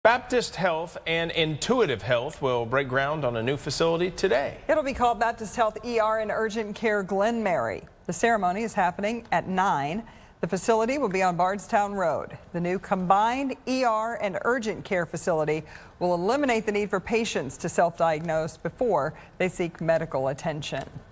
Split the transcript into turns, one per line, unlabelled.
Baptist Health and Intuitive Health will break ground on a new facility today.
It'll be called Baptist Health ER and Urgent Care Glenmary. The ceremony is happening at 9. The facility will be on Bardstown Road. The new combined ER and urgent care facility will eliminate the need for patients to self-diagnose before they seek medical attention.